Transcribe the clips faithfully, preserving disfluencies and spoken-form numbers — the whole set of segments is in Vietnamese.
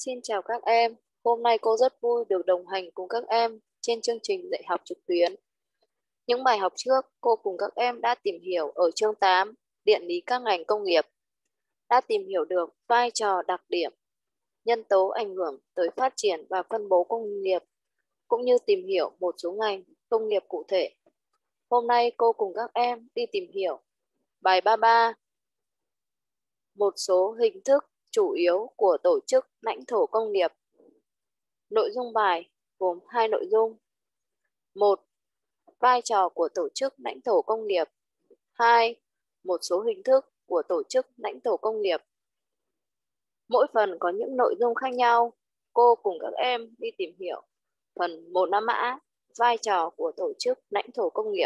Xin chào các em, hôm nay cô rất vui được đồng hành cùng các em trên chương trình dạy học trực tuyến. Những bài học trước, cô cùng các em đã tìm hiểu ở chương tám, điện lý các ngành công nghiệp, đã tìm hiểu được vai trò đặc điểm, nhân tố ảnh hưởng tới phát triển và phân bố công nghiệp, cũng như tìm hiểu một số ngành công nghiệp cụ thể. Hôm nay cô cùng các em đi tìm hiểu bài ba mươi ba, một số hình thức chủ yếu của tổ chức lãnh thổ công nghiệp. Nội dung bài gồm hai nội dung. một. Vai trò của tổ chức lãnh thổ công nghiệp. hai. Một số hình thức của tổ chức lãnh thổ công nghiệp. Mỗi phần có những nội dung khác nhau. Cô cùng các em đi tìm hiểu phần một La Mã, vai trò của tổ chức lãnh thổ công nghiệp.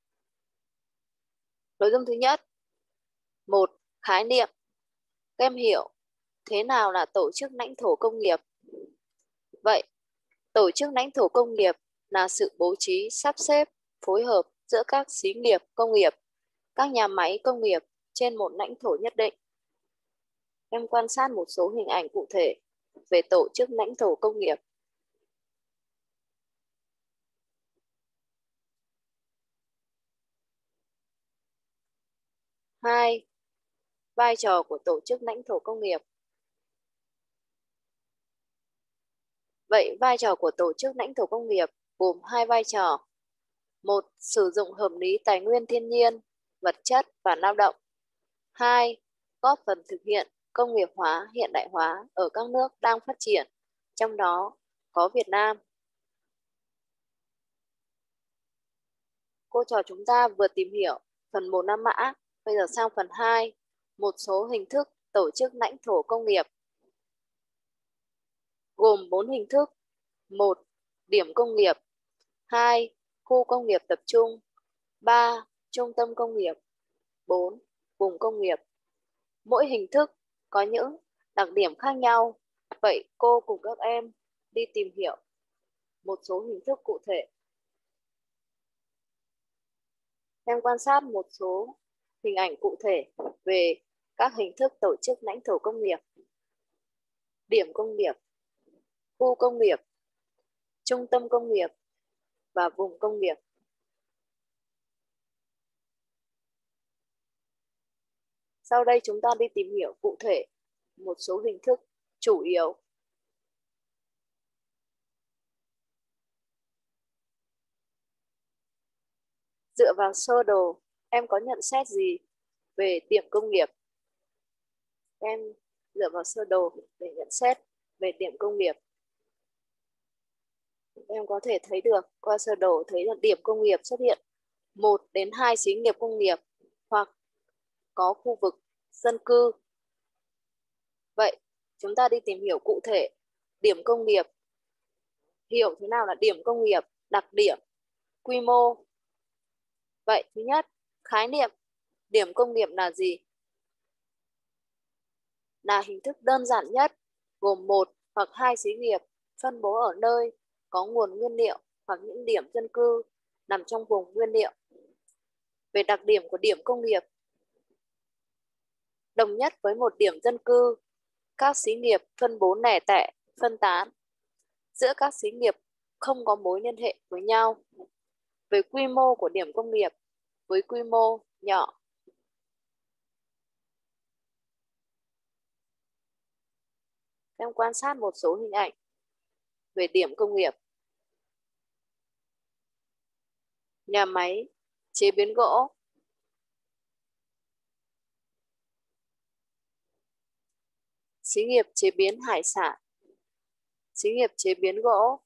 Nội dung thứ nhất. một. Khái niệm. Các em hiểu thế nào là tổ chức lãnh thổ công nghiệp? Vậy, tổ chức lãnh thổ công nghiệp là sự bố trí, sắp xếp, phối hợp giữa các xí nghiệp công nghiệp, các nhà máy công nghiệp trên một lãnh thổ nhất định. Em quan sát một số hình ảnh cụ thể về tổ chức lãnh thổ công nghiệp. hai. Vai trò của tổ chức lãnh thổ công nghiệp. Vậy vai trò của tổ chức lãnh thổ công nghiệp gồm hai vai trò. một. Sử dụng hợp lý tài nguyên thiên nhiên, vật chất và lao động. hai. Góp phần thực hiện công nghiệp hóa, hiện đại hóa ở các nước đang phát triển, trong đó có Việt Nam. Cô trò chúng ta vừa tìm hiểu phần một La Mã, bây giờ sang phần hai, một số hình thức tổ chức lãnh thổ công nghiệp. Gồm bốn hình thức. một. Điểm công nghiệp. hai. Khu công nghiệp tập trung. ba. Trung tâm công nghiệp. bốn. Vùng công nghiệp. Mỗi hình thức có những đặc điểm khác nhau. Vậy cô cùng các em đi tìm hiểu một số hình thức cụ thể. Em quan sát một số hình ảnh cụ thể về các hình thức tổ chức lãnh thổ công nghiệp. Điểm công nghiệp, khu công nghiệp, trung tâm công nghiệp và vùng công nghiệp. Sau đây chúng ta đi tìm hiểu cụ thể một số hình thức chủ yếu. Dựa vào sơ đồ, em có nhận xét gì về điểm công nghiệp? Em dựa vào sơ đồ để nhận xét về điểm công nghiệp. Em có thể thấy được qua sơ đồ thấy là điểm công nghiệp xuất hiện một đến hai xí nghiệp công nghiệp hoặc có khu vực dân cư. Vậy chúng ta đi tìm hiểu cụ thể điểm công nghiệp. Hiểu thế nào là điểm công nghiệp, đặc điểm, quy mô. Vậy thứ nhất, khái niệm điểm công nghiệp là gì? Là hình thức đơn giản nhất, gồm một hoặc hai xí nghiệp phân bố ở nơi có nguồn nguyên liệu hoặc những điểm dân cư nằm trong vùng nguyên liệu. Về đặc điểm của điểm công nghiệp, đồng nhất với một điểm dân cư, các xí nghiệp phân bố lẻ tẻ, phân tán. Giữa các xí nghiệp không có mối liên hệ với nhau. Về quy mô của điểm công nghiệp, với quy mô nhỏ. Em quan sát một số hình ảnh về điểm công nghiệp. Nhà máy chế biến gỗ, xí nghiệp chế biến hải sản, xí nghiệp chế biến gỗ,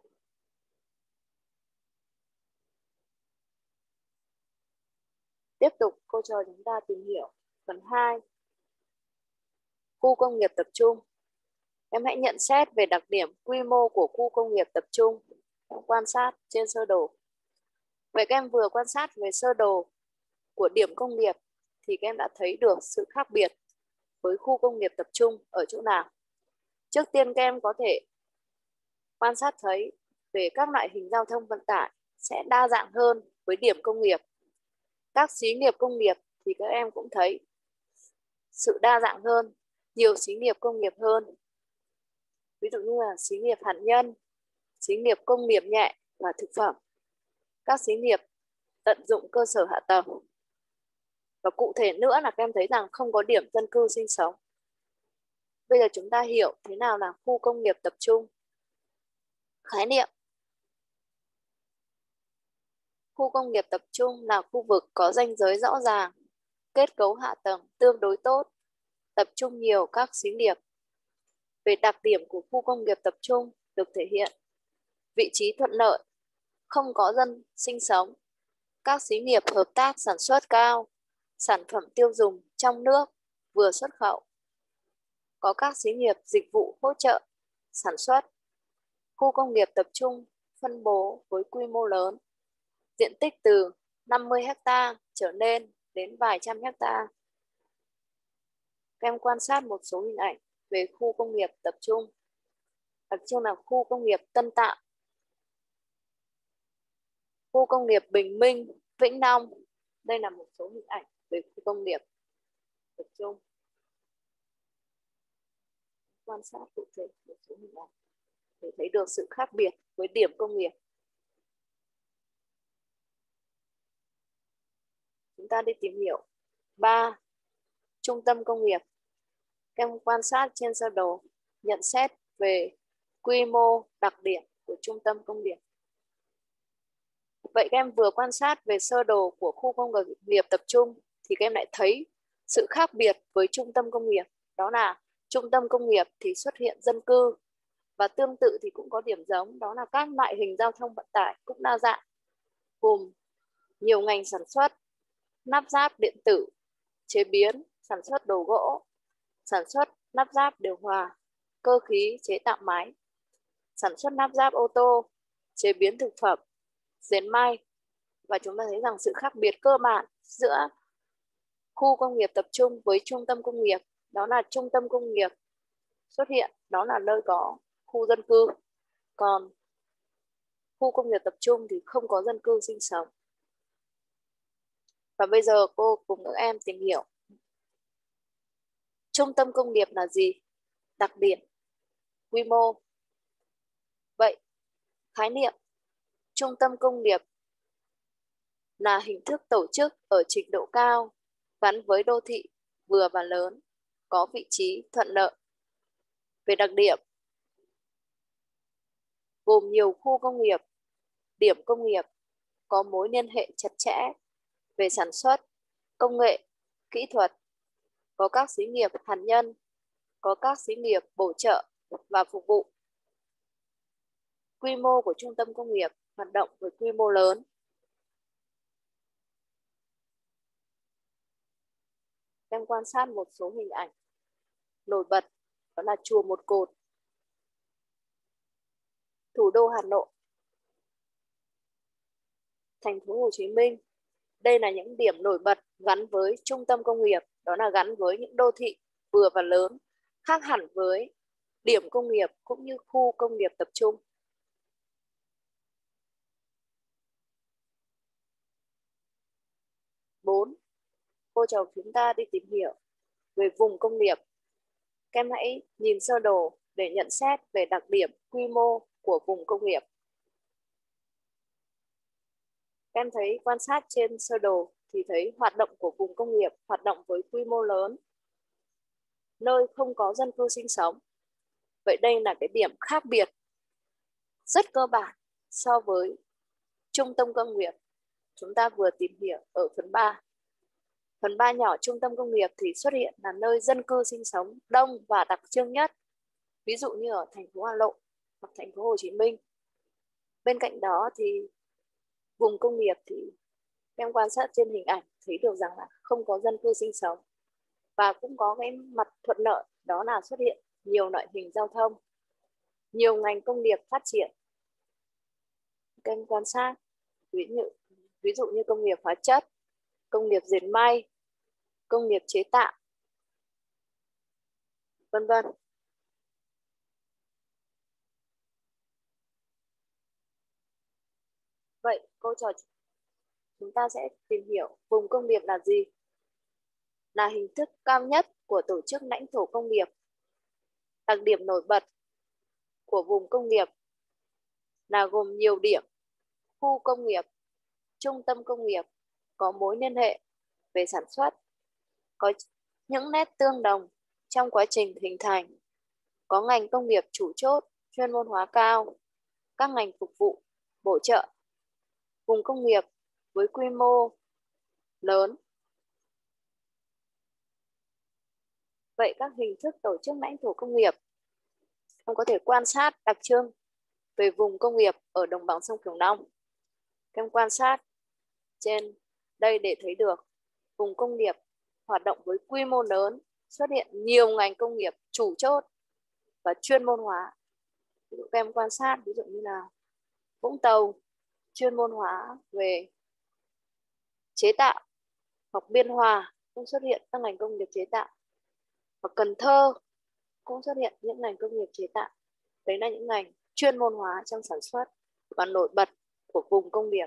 tiếp tục cô trò chúng ta tìm hiểu phần hai, khu công nghiệp tập trung. Em hãy nhận xét về đặc điểm quy mô của khu công nghiệp tập trung. Em quan sát trên sơ đồ. Vậy các em vừa quan sát về sơ đồ của điểm công nghiệp thì các em đã thấy được sự khác biệt với khu công nghiệp tập trung ở chỗ nào. Trước tiên các em có thể quan sát thấy về các loại hình giao thông vận tải sẽ đa dạng hơn với điểm công nghiệp. Các xí nghiệp công nghiệp thì các em cũng thấy sự đa dạng hơn, nhiều xí nghiệp công nghiệp hơn. ví dụ như là xí nghiệp hạt nhân, xí nghiệp công nghiệp nhẹ và thực phẩm, các xí nghiệp tận dụng cơ sở hạ tầng. Và cụ thể nữa là các em thấy rằng không có điểm dân cư sinh sống. Bây giờ chúng ta hiểu thế nào là khu công nghiệp tập trung. Khái niệm: khu công nghiệp tập trung là khu vực có ranh giới rõ ràng, kết cấu hạ tầng tương đối tốt, tập trung nhiều các xí nghiệp. Về đặc điểm của khu công nghiệp tập trung được thể hiện: vị trí thuận lợi, không có dân sinh sống, các xí nghiệp hợp tác sản xuất cao, sản phẩm tiêu dùng trong nước, vừa xuất khẩu. Có các xí nghiệp dịch vụ hỗ trợ sản xuất. Khu công nghiệp tập trung phân bố với quy mô lớn, diện tích từ năm mươi héc ta trở lên đến vài trăm héc ta. Các em quan sát một số hình ảnh về khu công nghiệp tập trung. Đặc trưng là khu công nghiệp Tân Tạo, khu công nghiệp Bình Minh, Vĩnh Long. Đây là một số hình ảnh về khu công nghiệp tập trung. Quan sát cụ thể một số hình ảnh để thấy được sự khác biệt với điểm công nghiệp. Chúng ta đi tìm hiểu. ba. Trung tâm công nghiệp. Các em quan sát trên sơ đồ, nhận xét về quy mô, đặc điểm của trung tâm công nghiệp. Vậy các em vừa quan sát về sơ đồ của khu công nghiệp tập trung thì các em lại thấy sự khác biệt với trung tâm công nghiệp. Đó là trung tâm công nghiệp thì xuất hiện dân cư, và tương tự thì cũng có điểm giống, đó là các loại hình giao thông vận tải cũng đa dạng, gồm nhiều ngành sản xuất, lắp ráp điện tử, chế biến, sản xuất đồ gỗ, sản xuất lắp ráp điều hòa, cơ khí chế tạo máy, sản xuất lắp ráp ô tô, chế biến thực phẩm, dệt may. Và chúng ta thấy rằng sự khác biệt cơ bản giữa khu công nghiệp tập trung với trung tâm công nghiệp, đó là trung tâm công nghiệp xuất hiện, đó là nơi có khu dân cư, còn khu công nghiệp tập trung thì không có dân cư sinh sống. Và bây giờ cô cùng các em tìm hiểu trung tâm công nghiệp là gì, đặc điểm, quy mô. Vậy, khái niệm trung tâm công nghiệp là hình thức tổ chức ở trình độ cao gắn với đô thị vừa và lớn, có vị trí thuận lợi. Về đặc điểm, gồm nhiều khu công nghiệp, điểm công nghiệp, có mối liên hệ chặt chẽ về sản xuất, công nghệ, kỹ thuật, có các xí nghiệp hạt nhân, có các xí nghiệp bổ trợ và phục vụ. Quy mô của trung tâm công nghiệp hoạt động với quy mô lớn. Em quan sát một số hình ảnh nổi bật, đó là chùa Một Cột, thủ đô Hà Nội, thành phố Hồ Chí Minh. Đây là những điểm nổi bật gắn với trung tâm công nghiệp, đó là gắn với những đô thị vừa và lớn, khác hẳn với điểm công nghiệp cũng như khu công nghiệp tập trung. bốn. Cô trò chúng ta đi tìm hiểu về vùng công nghiệp. Các em hãy nhìn sơ đồ để nhận xét về đặc điểm, quy mô của vùng công nghiệp. Các em thấy quan sát trên sơ đồ thì thấy hoạt động của vùng công nghiệp hoạt động với quy mô lớn, nơi không có dân cư sinh sống. Vậy đây là cái điểm khác biệt rất cơ bản so với trung tâm công nghiệp chúng ta vừa tìm hiểu ở phần ba. Phần ba nhỏ trung tâm công nghiệp thì xuất hiện là nơi dân cư sinh sống đông và đặc trưng nhất, ví dụ như ở thành phố Hà Nội hoặc thành phố Hồ Chí Minh. Bên cạnh đó thì vùng công nghiệp thì em quan sát trên hình ảnh thấy được rằng là không có dân cư sinh sống, và cũng có cái mặt thuận lợi, đó là xuất hiện nhiều loại hình giao thông, nhiều ngành công nghiệp phát triển. Các em quan sát ví dụ, ví dụ như công nghiệp hóa chất, công nghiệp dệt may, công nghiệp chế tạo, vân vân. Vậy câu trò chúng ta sẽ tìm hiểu vùng công nghiệp là gì? Là hình thức cao nhất của tổ chức lãnh thổ công nghiệp. Đặc điểm nổi bật của vùng công nghiệp là gồm nhiều điểm, khu công nghiệp, trung tâm công nghiệp có mối liên hệ về sản xuất, có những nét tương đồng trong quá trình hình thành, có ngành công nghiệp chủ chốt, chuyên môn hóa cao, các ngành phục vụ, bổ trợ, vùng công nghiệp với quy mô lớn. Vậy các hình thức tổ chức lãnh thổ công nghiệp, ông có thể quan sát đặc trưng về vùng công nghiệp ở đồng bằng sông Cửu Long. Các em quan sát trên đây để thấy được vùng công nghiệp hoạt động với quy mô lớn, xuất hiện nhiều ngành công nghiệp chủ chốt và chuyên môn hóa. Ví dụ các em quan sát, ví dụ như là Vũng Tàu chuyên môn hóa về chế tạo, hoặc Biên Hòa cũng xuất hiện các ngành công nghiệp chế tạo, hoặc Cần Thơ cũng xuất hiện những ngành công nghiệp chế tạo. Đấy là những ngành chuyên môn hóa trong sản xuất và nổi bật của vùng công nghiệp.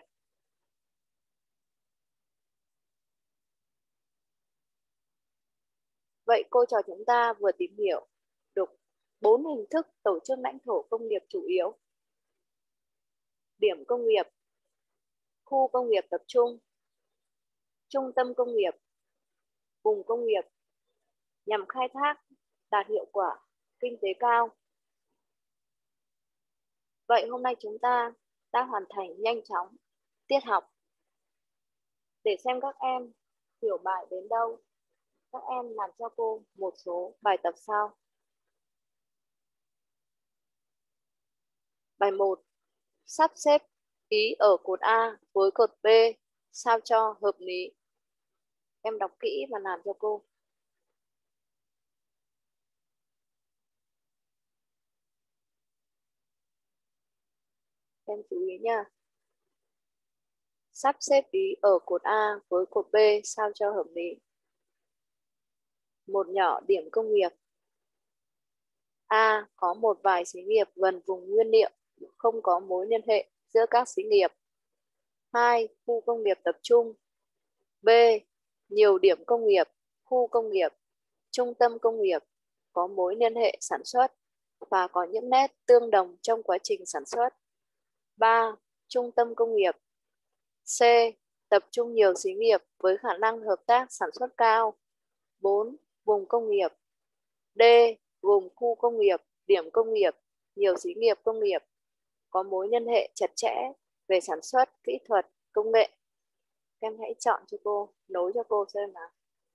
Vậy cô trò chúng ta vừa tìm hiểu được bốn hình thức tổ chức lãnh thổ công nghiệp chủ yếu: điểm công nghiệp, khu công nghiệp tập trung, trung tâm công nghiệp, vùng công nghiệp, nhằm khai thác đạt hiệu quả kinh tế cao. Vậy hôm nay chúng ta đã hoàn thành nhanh chóng tiết học. Để xem các em hiểu bài đến đâu, các em làm cho cô một số bài tập sau. Bài một. Sắp xếp ý ở cột A với cột B sao cho hợp lý. Em đọc kỹ và làm cho cô. Em chú ý nha. Sắp xếp ý ở cột A với cột B sao cho hợp lý. Một nhỏ điểm công nghiệp. A có một vài xí nghiệp gần vùng nguyên liệu, không có mối liên hệ giữa các xí nghiệp. Hai. Khu công nghiệp tập trung. B. Nhiều điểm công nghiệp, khu công nghiệp, trung tâm công nghiệp có mối liên hệ sản xuất và có những nét tương đồng trong quá trình sản xuất. Ba. Trung tâm công nghiệp. C. Tập trung nhiều xí nghiệp với khả năng hợp tác sản xuất cao. Bốn. Vùng công nghiệp. D. Gồm khu công nghiệp, điểm công nghiệp, nhiều xí nghiệp công nghiệp có mối liên hệ chặt chẽ về sản xuất, kỹ thuật, công nghệ. Các em hãy chọn cho cô, nối cho cô xem nào.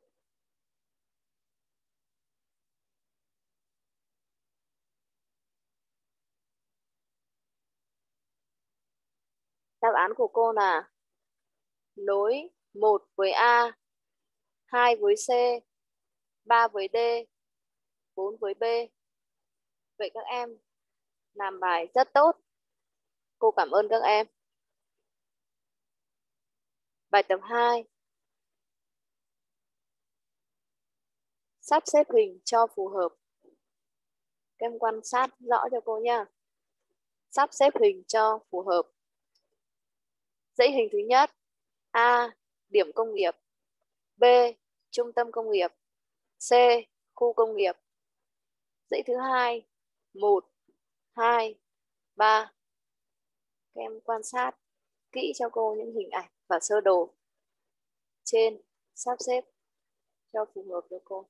Đáp án của cô là nối một với A, hai với C, ba với D, bốn với B. Vậy các em làm bài rất tốt. Cô cảm ơn các em. Bài tập hai. Sắp xếp hình cho phù hợp. Các em quan sát rõ cho cô nha. Sắp xếp hình cho phù hợp. Dãy hình thứ nhất. A. Điểm công nghiệp. B. Trung tâm công nghiệp. C. Khu công nghiệp. Dãy thứ hai. một, hai, ba. Các em quan sát kỹ cho cô những hình ảnh và sơ đồ trên, sắp xếp cho phù hợp với cô.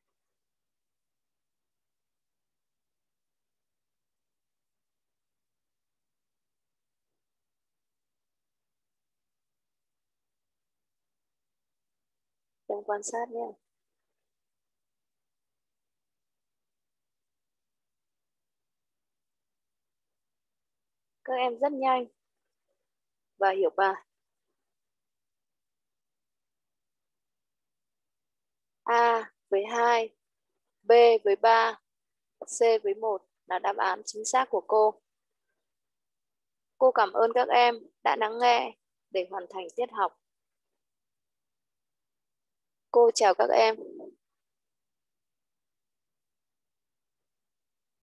Em quan sát nhé. Các em rất nhanh và hiểu bài. A với hai, B với ba, C với một là đáp án chính xác của cô. Cô cảm ơn các em đã lắng nghe để hoàn thành tiết học. Cô chào các em.